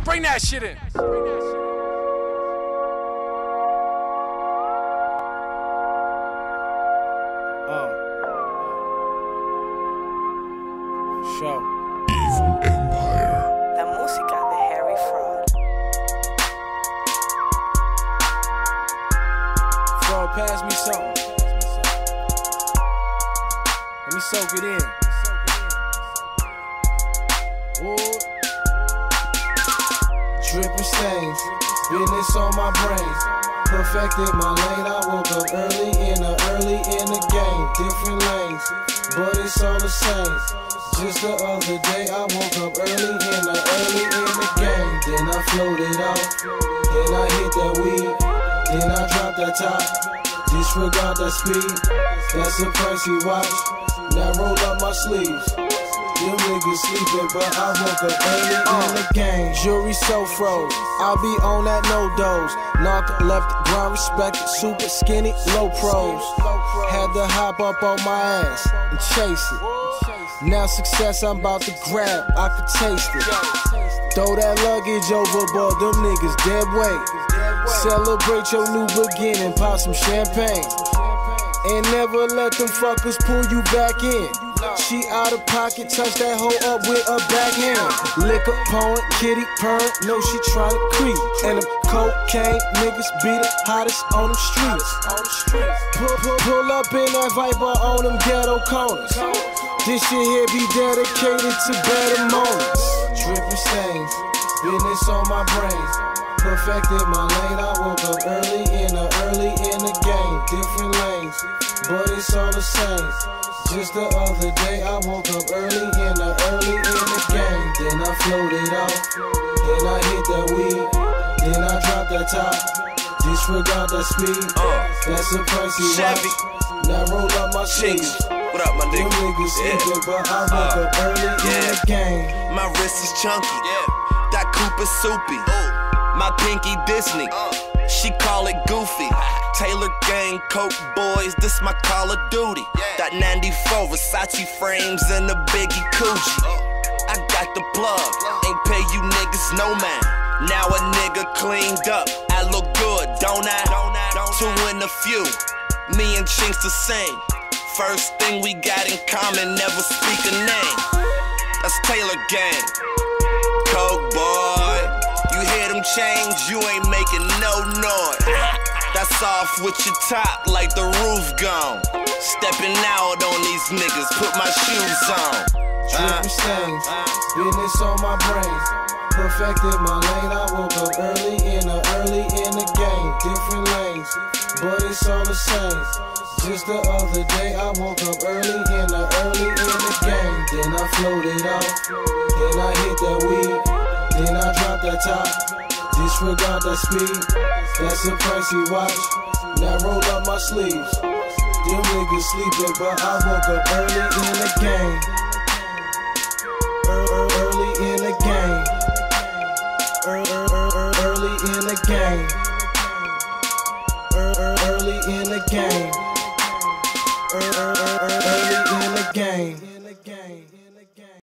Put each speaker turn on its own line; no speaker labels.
Bring that shit in.
Show.
Evil Empire.
La música de Harry Fraud.
Fraud, pass me something. Let me soak it in. Ooh. Dripping stains, business on my brain. Perfected my lane, I woke up early in the game. Different lanes, but it's all the same. Just the other day I woke up early in the game. Then I floated out, then I hit that weed, then I dropped that top. Disregard that speed, that's a pricey watch. Now roll up my sleeves. Them niggas sleeping, but I woke up early in the game. Jury so froze, I'll be on that no dose. Knock left, ground respected, super skinny, low pros. Had to hop up on my ass and chase it. Now success I'm about to grab, I can taste it. Throw that luggage overboard, them niggas dead weight. Celebrate your new beginning, pop some champagne. And never let them fuckers pull you back in. She out of pocket, touch that hoe up with a backhand. Liquor, pouring, kitty, purring, know she tryna creep. And them cocaine niggas be the hottest on them streets. Pull up in that Viper on them ghetto corners. This shit here be dedicated to better moments. Dripping stains, business on my brain. Perfected my lane, I woke up early in the game. Different lanes, but it's all the same. Just the other day I woke up early in the game. Then I floated out, then I hit that weed, then I dropped that top. Disregard that speed, that's a pricey watch. Now roll up my sleeves.
What up, my nigga?
Them niggas sleeping, but I woke up early in the game.
My wrist is chunky, that Cooper soupy. My pinky Disney, she call it goofy. Taylor gang, Coke boys, this my Call of Duty. That 94 Versace frames and the Biggie Coochie. I got the plug, ain't pay you niggas no man. Now a nigga cleaned up, I look good, don't I? Two in a few, me and Chinks the same. First thing we got in common, never speak a name. That's Taylor gang, Coke boy. You hear them change, you ain't making no noise. That's off with your top like the roof gone. Stepping out on these niggas, put my shoes on.
Dripping stains, business on my brain. Perfected my lane, I woke up early in the game. Different lanes, but it's all the same. Just the other day I woke up early in the game. Then I floated out, then I hit that weed, then I dropped that top. Disregard that speed, that's a pricey watch. Now roll up my sleeves. Them niggas sleeping, but I woke up early in the game. Early in the game. Early in the game. Early in the game.